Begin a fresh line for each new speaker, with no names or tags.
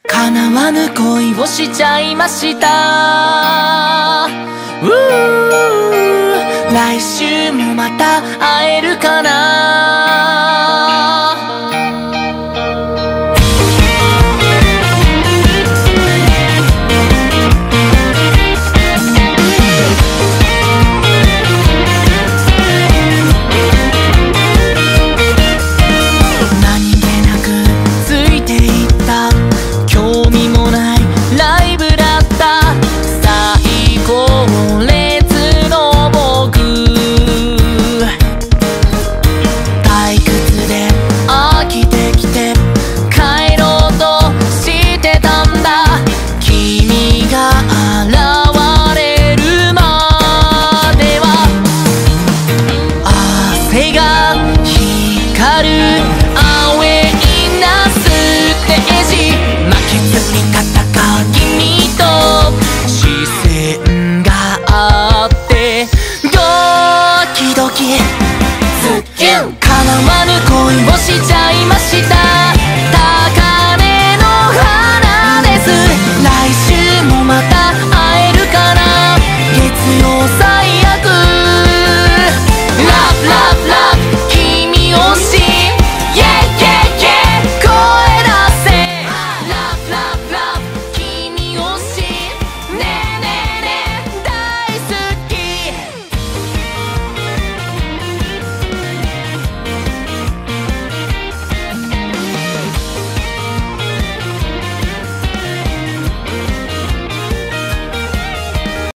叶わぬ恋をしちゃいました。来週もまた会えるかな。何気なくついていった興味もないライブだった。最高列の僕、退屈で飽きてきて帰ろうとしてたんだ。君が現れるまでは汗が光る青いなステージ、巻きつりか